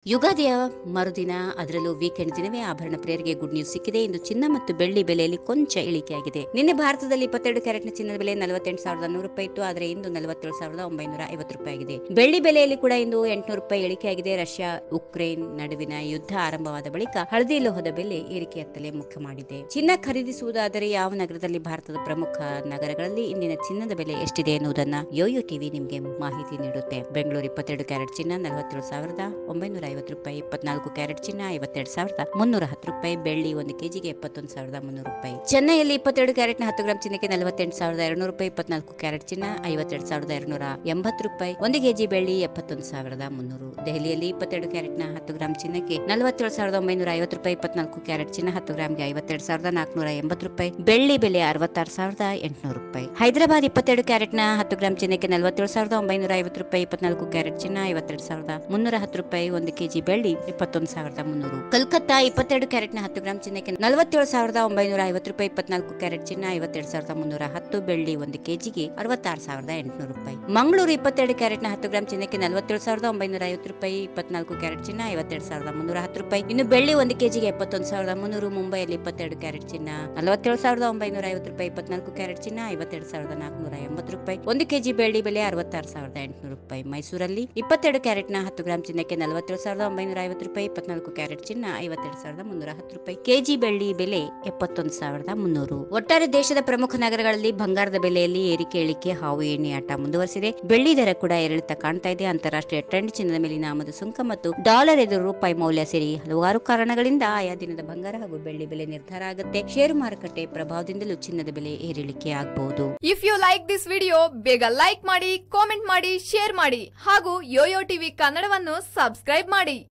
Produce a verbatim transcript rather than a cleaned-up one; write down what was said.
ಯುಗಾದಿಯ ಮರುದಿನ ಅದರಲ್ಲೂ ವೀಕೆಂಡ್ ದಿನವೇ ಆಭರಣ ಪ್ರಿಯರಿಗೆ ಗುಡ್ ನ್ಯೂಸ್ ಸಿಕ್ಕಿದೆ. ಇಂದು ಚಿನ್ನ ಮತ್ತು ಬೆಳ್ಳಿ ಬೆಲೆಯಲ್ಲಿ ಕೊಂಚ ಇಳಿಕೆಯಾಗಿದೆ. ನಿನ್ನೆ ಭಾರತದಲ್ಲಿ ಇಪ್ಪತ್ತೆರಡು ಕ್ಯಾರೆಟ್ನ ಚಿನ್ನದ ಬೆಲೆ ನಲವತ್ತೆಂಟು ಸಾವಿರದ ನೂರು ರೂಪಾಯಿ ಇತ್ತು. ಆದರೆ ಇಂದು ನಲವತ್ತೇಳು ಸಾವಿರದ ಒಂಬೈನೂರ ಐವತ್ತು ರೂಪಾಯಿ ಆಗಿದೆ. ಬೆಳ್ಳಿ ಬೆಲೆಯಲ್ಲಿ ಕೂಡ ಇಂದು ಎಂಟುನೂರು ರೂಪಾಯಿ ಇಳಿಕೆಯಾಗಿದೆ. ರಷ್ಯಾ ಉಕ್ರೇನ್ ನಡುವಿನ ಯುದ್ಧ ಆರಂಭವಾದ ಬಳಿಕ ಹಳದಿ ಲೋಹದ ಬೆಲೆ ಏರಿಕೆಯತ್ತಲೇ ಮುಖ ಮಾಡಿದೆ. ಚಿನ್ನ ಖರೀದಿಸುವುದಾದರೆ ಯಾವ ನಗರದಲ್ಲಿ ಭಾರತದ ಪ್ರಮುಖ ನಗರಗಳಲ್ಲಿ ಇಂದಿನ ಚಿನ್ನದ ಬೆಲೆ ಎಷ್ಟಿದೆ ಎನ್ನುವುದನ್ನ ಯೋಯೋ ಟಿವಿ ನಿಮಗೆ ಮಾಹಿತಿ ನೀಡುತ್ತೆ. ಬೆಂಗಳೂರು ಇಪ್ಪತ್ತೆರಡು ಕ್ಯಾರೆಟ್ ಚಿನ್ನ ನಲವತ್ತೇಳು ಸಾವಿರದ ಒಂಬೈನೂರ ಐವತ್ತು ರೂಪಾಯಿ, ಇಪ್ಪತ್ನಾಲ್ಕು ಕ್ಯಾರೆಟ್ ಚಿನ್ನ ಐವತ್ತೆರಡು ಸಾವಿರದ ಮುನ್ನೂರ ಹತ್ತು ರೂಪಾಯಿ, ಬೆಳ್ಳಿ ಒಂದು ಕೆಜಿಗೆ ಎಪ್ಪತ್ತೊಂದು ಸಾವಿರದ ಮುನ್ನೂರು ರೂಪಾಯಿ. ಚೆನ್ನೈಯಲ್ಲಿ ಇಪ್ಪತ್ತೆರಡು ಕ್ಯಾರೆಟ್ನ ಹತ್ತು ಗ್ರಾಂ ಚಿನ್ನಕ್ಕೆ ನಲವತ್ತೆಂಟು ಸಾವಿರದ ಎರಡ್ನೂರು ರೂಪಾಯಿ, ಇಪ್ಪತ್ನಾಲ್ಕು ಕ್ಯಾರೆಟ್ ಚಿನ್ನ ಐವತ್ತೆರಡು ಸಾವಿರದ ಎರಡ್ನೂರ ಎಂಬತ್ತು ರೂಪಾಯಿ, ಒಂದು ಕೆಜಿ ಬೆಳ್ಳಿ ಎಪ್ಪತ್ತೊಂದು ಸಾವಿರದ ಮುನ್ನೂರು. ದೆಹಲಿಯಲ್ಲಿ ಇಪ್ಪತ್ತೆರಡು ಕ್ಯಾರೆಟ್ನ ಹತ್ತು ಗ್ರಾಂ ಚಿನ್ನಕ್ಕೆ ನಲವತ್ತೇಳು ಸಾವಿರದ ಒಂಬೈನೂರ ಐವತ್ತು ರೂಪಾಯಿ, ಇಪ್ಪತ್ನಾಲ್ಕು ಕ್ಯಾರೆಟ್ ಚಿನ್ನ ಹತ್ತು ಗ್ರಾಂಗೆ ಐವತ್ತೆರಡು ಸಾವಿರದ ನಾಲ್ಕುನೂರ ಎಂಬತ್ತು ರೂಪಾಯಿ, ಬೆಳ್ಳಿ ಬೆಲೆ ಅರವತ್ತಾರು ಸಾವಿರದ ಎಂಟುನೂರು ರೂಪಾಯಿ. ಹೈದರಾಬಾದ್ ಇಪ್ಪತ್ತೆರಡು ಕ್ಯಾರೆಟ್ನ ಹತ್ತು ಗ್ರಾಂ ಚಿನ್ನಕ್ಕೆ ನಲವತ್ತೇಳು ಸಾವಿರದ ಒಂಬೈನೂರ ಐವತ್ತು ರೂಪಾಯಿ, ಇಪ್ಪತ್ನಾಲ್ಕು ಕ್ಯಾರೆಟ್ ಚಿನ್ನ ಐವತ್ತೆರಡು ಸಾವಿರದ ಮುನ್ನೂರ ಹತ್ತು ರೂಪಾಯಿ, ಒಂದು ಕೆಜಿ ಬೆಳ್ಳಿ ಇಪ್ಪತ್ತೊಂದು ಸಾವಿರದ ಮುನ್ನೂರು. ಕಲ್ಕತ್ತಾ ಇಪ್ಪತ್ತೆರಡು ಕ್ಯಾರೆಟ್ನ ಹತ್ತು ಗ್ರಾಂ ಚಿನ್ನಕ್ಕೆ ನಲವತ್ತೇಳು ಸಾವಿರದ ಒಂಬೈನೂರ ಐವತ್ತು ರೂಪಾಯಿ, ಇಪ್ಪತ್ನಾಲ್ಕು ಕ್ಯಾರೆಟ್ ಚಿನ್ನ ಐವತ್ತೆರಡು ಸಾವಿರದ ಮುನ್ನೂರ ಹತ್ತು, ಬೆಳ್ಳಿ ಒಂದು ಕೆಜಿಗೆ ಅರವತ್ತಾರು ಸಾವಿರದ ಎಂಟುನೂರು ರೂಪಾಯಿ. ಮಂಗಳೂರು ಇಪ್ಪತ್ತೆರಡು ಕ್ಯಾರೆಟ್ನ ಹತ್ತು ಗ್ರಾಂ ಚಿನ್ನಕ್ಕೆ ನಲವತ್ತೇಳು ಸಾವಿರದ ಒಂಬೈನೂರ ಐವತ್ತು ರೂಪಾಯಿ, ಇಪ್ಪತ್ನಾಲ್ಕು ಕ್ಯಾರೆಟ್ ಚಿನ್ನ ಐವತ್ತೆರಡು ಸಾವಿರದ ಮುನ್ನೂರ ಹತ್ತು ರೂಪಾಯಿ, ಇನ್ನು ಬೆಳ್ಳಿ ಒಂದು ಕೆಜಿಗೆ ಎಪ್ಪತ್ತೊಂದು ಸಾವಿರದ ಮುನ್ನೂರು. ಮುಂಬೈಯಲ್ಲಿ ಇಪ್ಪತ್ತೆರಡು ಕ್ಯಾರೆಟ್ ಚಿನ್ನ ನಲವತ್ತೇಳು ಸಾವಿರದ ಒಂಬೈನೂರ ಐವತ್ತು ರೂಪಾಯಿ, ಇಪ್ಪತ್ನಾಲ್ಕು ಕ್ಯಾರೆಟ್ ಚಿನ್ನ ಐವತ್ತೆರಡು ಸಾವಿರದ ನಾಲ್ಕುನೂರ ಎಂಬತ್ತು ರೂಪಾಯಿ, ಒಂದು ಕೆಜಿ ಬೆಳ್ಳಿ ಬೆಲೆ ಅರವತ್ತಾರು ಸಾವಿರದ ಎಂಟುನೂರು ರೂಪಾಯಿ. ಮೈಸೂರಲ್ಲಿ ಇಪ್ಪತ್ತೆರಡು ಕ್ಯಾರೆಟ್ನ ಹತ್ತು ಗ್ರಾಂ ಚಿನ್ನಕ್ಕೆ ನಲವತ್ತೇಳು ಸಾವಿರದ ಒಂಬೈನೂರ ಐವತ್ತು ರೂಪಾಯಿ, ಇಪ್ಪತ್ನಾಲ್ಕು ಕ್ಯಾರೆಟ್ ಚಿನ್ನ ಐವತ್ತೆರಡು ಸಾವಿರದ ಮುನ್ನೂರ ಹತ್ತು ರೂಪಾಯಿ, ಕೆಜಿ ಬೆಳ್ಳಿ ಬೆಲೆ ಎಪ್ಪತ್ತೊಂದು ಸಾವಿರದ ಮುನ್ನೂರು. ಒಟ್ಟಾರೆ ದೇಶದ ಪ್ರಮುಖ ನಗರಗಳಲ್ಲಿ ಬಂಗಾರದ ಬೆಲೆಯಲ್ಲಿ ಏರಿಕೆ ಇಳಿಕೆ ಹಾವು ಏಣಿ ಆಟ ಮುಂದುವರೆಸಿದೆ. ಬೆಳ್ಳಿ ದರ ಕೂಡ ಏರಿಳಿತ ಕಾಣ್ತಾ ಇದೆ. ಅಂತಾರಾಷ್ಟ್ರೀಯ ಟ್ರೆಂಡ್, ಚಿನ್ನದ ಮೇಲಿನ ಆಮದು ಸುಂಕ ಮತ್ತು ಡಾಲರ್ ಎದುರು ರೂಪಾಯಿ ಮೌಲ್ಯ ಸೇರಿ ಹಲವಾರು ಕಾರಣಗಳಿಂದ ಆಯಾ ದಿನದ ಬಂಗಾರ ಹಾಗೂ ಬೆಳ್ಳಿ ಬೆಲೆ ನಿರ್ಧಾರ ಆಗುತ್ತೆ. ಷೇರು ಮಾರುಕಟ್ಟೆ ಪ್ರಭಾವದಿಂದಲೂ ಚಿನ್ನದ ಬೆಲೆ ಏರಿಳಿಕೆ ಆಗಬಹುದು. If you like this video ಬೇಗ ಲೈಕ್ ಮಾಡಿ, ಕಾಮೆಂಟ್ ಮಾಡಿ, ಶೇರ್ ಮಾಡಿ ಹಾಗೂ ಯೋಯೋ ಟಿವಿ ಕನ್ನಡವನ್ನು ಸಬ್ಸ್ಕ್ರೈಬ್ ಮಾಡಿ.